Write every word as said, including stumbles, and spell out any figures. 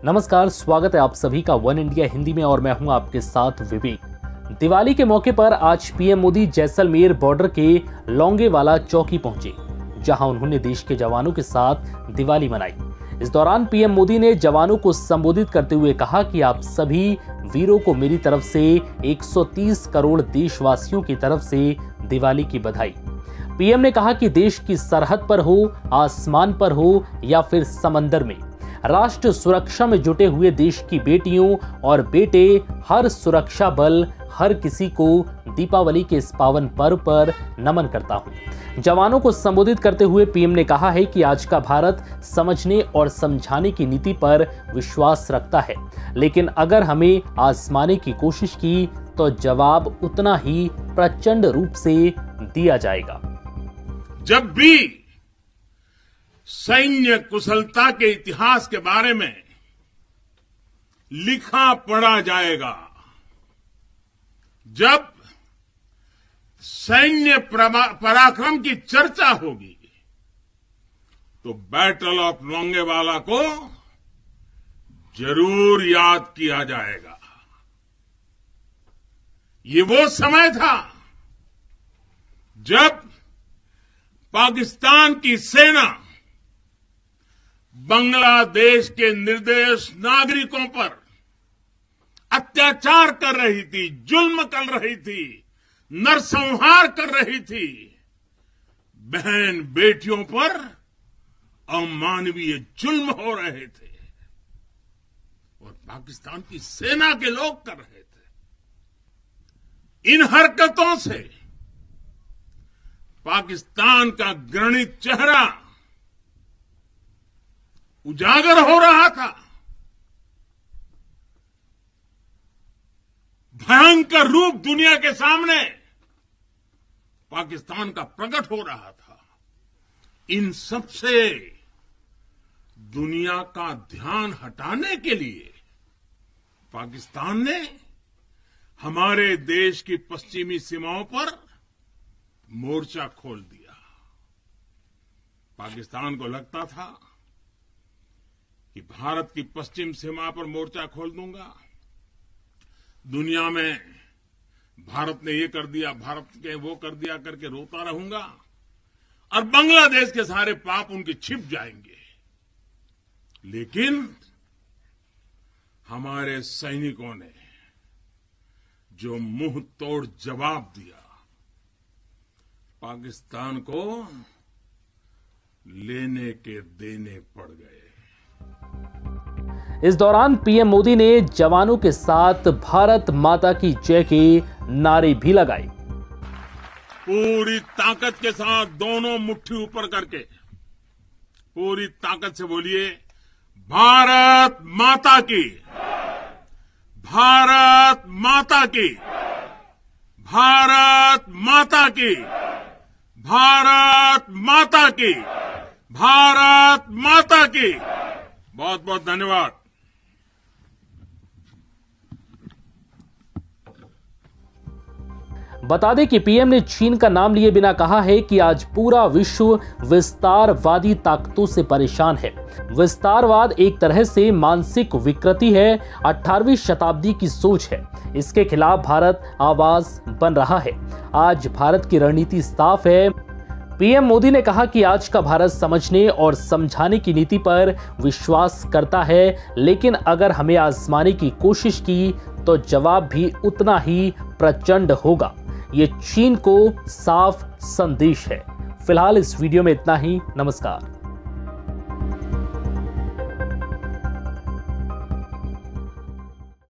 नमस्कार, स्वागत है आप सभी का वन इंडिया हिंदी में और मैं हूं आपके साथ विवेक। दिवाली के मौके पर आज पीएम मोदी जैसलमेर बॉर्डर के लौंगेवाला चौकी पहुंचे, जहां उन्होंने देश के जवानों के साथ दिवाली मनाई। इस दौरान पीएम मोदी ने जवानों को संबोधित करते हुए कहा कि आप सभी वीरों को मेरी तरफ से एक सौ तीस करोड़ देशवासियों की तरफ से दिवाली की बधाई। पीएम ने कहा कि देश की सरहद पर हो, आसमान पर हो या फिर समंदर में, राष्ट्र सुरक्षा में जुटे हुए देश की बेटियों और बेटे, हर सुरक्षा बल, हर किसी को दीपावली के इस पावन पर्व पर नमन करता हूं। जवानों को संबोधित करते हुए पीएम ने कहा है कि आज का भारत समझने और समझाने की नीति पर विश्वास रखता है, लेकिन अगर हमें आजमाने की कोशिश की तो जवाब उतना ही प्रचंड रूप से दिया जाएगा। जब भी सैन्य कुशलता के इतिहास के बारे में लिखा पढ़ा जाएगा, जब सैन्य पराक्रम की चर्चा होगी, तो बैटल ऑफ लौंगेवाला को जरूर याद किया जाएगा। ये वो समय था जब पाकिस्तान की सेना बांग्लादेश के निर्दोष नागरिकों पर अत्याचार कर रही थी, जुल्म कर रही थी, नरसंहार कर रही थी। बहन बेटियों पर अमानवीय जुल्म हो रहे थे और पाकिस्तान की सेना के लोग कर रहे थे। इन हरकतों से पाकिस्तान का घृणित चेहरा उजागर हो रहा था, भयंकर रूप दुनिया के सामने पाकिस्तान का प्रकट हो रहा था। इन सब से दुनिया का ध्यान हटाने के लिए पाकिस्तान ने हमारे देश की पश्चिमी सीमाओं पर मोर्चा खोल दिया। पाकिस्तान को लगता था कि भारत की पश्चिम सीमा पर मोर्चा खोल दूंगा, दुनिया में भारत ने ये कर दिया, भारत ने वो कर दिया करके रोता रहूंगा और बांग्लादेश के सारे पाप उनके छिप जाएंगे। लेकिन हमारे सैनिकों ने जो मुंह तोड़ जवाब दिया, पाकिस्तान को लेने के देने पड़ गए। इस दौरान पीएम मोदी ने जवानों के साथ भारत माता की जय के नारे भी लगाए। पूरी ताकत के साथ दोनों मुट्ठी ऊपर करके पूरी ताकत से बोलिए, भारत माता की, भारत माता की, भारत माता की, भारत माता की, भारत माता की। बहुत बहुत धन्यवाद। बता दें कि पीएम ने चीन का नाम लिए बिना कहा है कि आज पूरा विश्व विस्तारवादी ताकतों से परेशान है। विस्तारवाद एक तरह से मानसिक विकृति है, अठारहवीं शताब्दी की सोच है। इसके खिलाफ भारत आवाज बन रहा है। आज भारत की रणनीति साफ है। पीएम मोदी ने कहा कि आज का भारत समझने और समझाने की नीति पर विश्वास करता है, लेकिन अगर हमें आजमाने की कोशिश की तो जवाब भी उतना ही प्रचंड होगा। ये चीन को साफ संदेश है। फिलहाल इस वीडियो में इतना ही। नमस्कार।